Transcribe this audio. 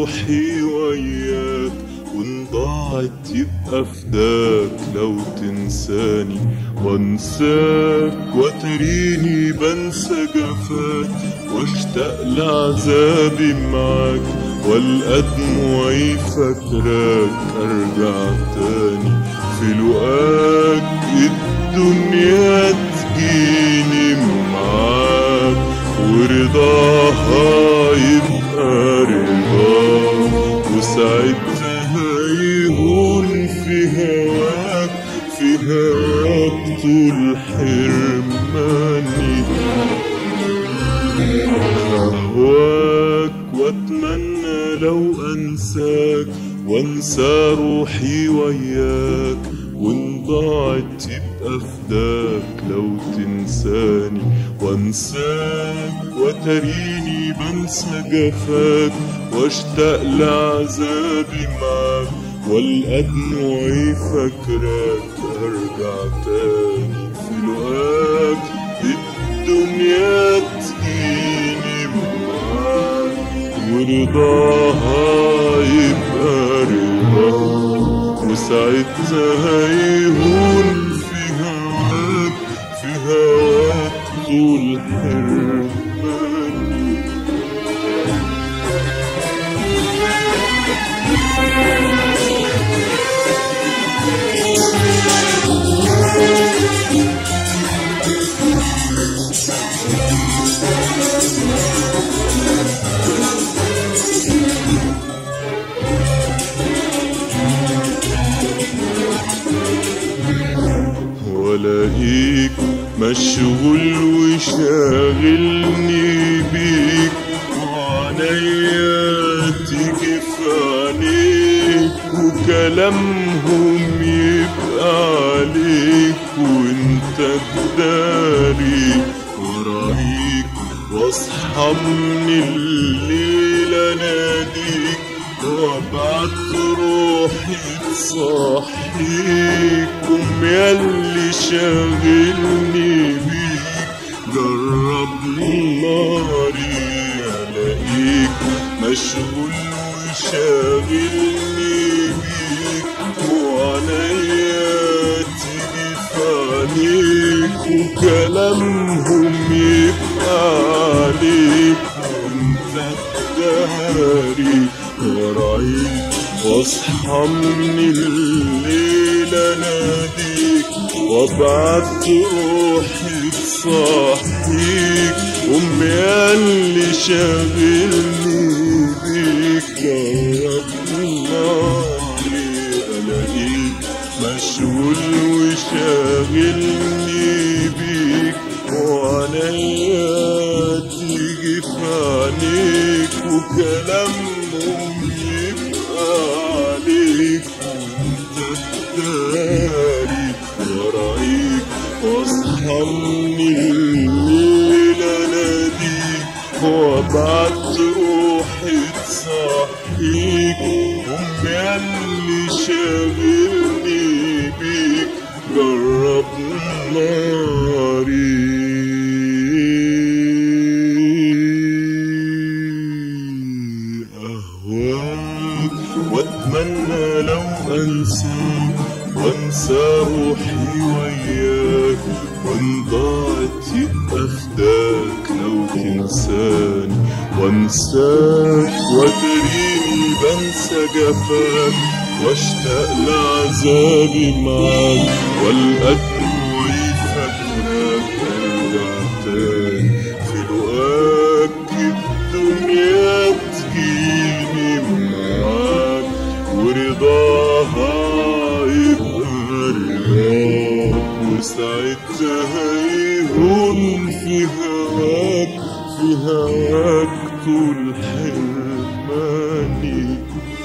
روحي وياك، وإن ضاعت يبقى فداك لو تنساني وانساك، وتريني بنسى جفاك واشتاق لعذابي معاك، والقى دموعي فاكراك ارجع تاني في لقاك، الدنيا تجيني معاك ورضاها يبقى رضاك، وساعتها يهون في هواك، في هواك طول حرماني. أهواك واتمنى لو انساك، وانسى روحي وياك، وان ضاعت يبقى فداك لو تنساني وانساك، وتريني بنسى جفاك واشتاق لعذابي معاك، والقى دموعي فاكراك ارجع تاني في لقاك، الدنيا تجيني معاك ورضاها يبقى رضاك، وساعتها يهون في هواك، في هواك طول حرماني. ولاقيك مشغول وشاغلني بيك، وعنيا تيجي في عينيك، وكلامهم يبقى عليك وانت تداري، ورايك واصحى من الليل اناديك، وابعت روحي تصحيك، قوم ياللي شاغلني بيك جرب ناري. الاقيك مشغول وشاغلني بيك، وعنيا تيجي في عينيك، وكلامهم يبقى عليك وانت تداري، ورايك واصحى من الليل اناديك، وابعت روحي تصحيك، قوم ياللي شاغلني بيك جرب ناري. الاقيك مشغول وشاغلني بيك، وعنيا تيجي في عينيك، وكلامهم يبقى عليك وانت تداري، ورايك واصحى من الليل اناديك، وابعت روحي تصحيك، قوم ياللي شاغلني بيك جرب ناري. واتمنى لو انساك، وانسى روحي وياك، وان ضاعت يبقى فداك لو تنساني وانساك، وتريني بنسى جفاك واشتاق لعذابي معاك، والقى دموعي فاكراك ارجع تاني في لقاك، الدنيا تجيني معاك ورضاها يبقى رضاك، وساعتها يهون في هواك، في هواك طول حرماني.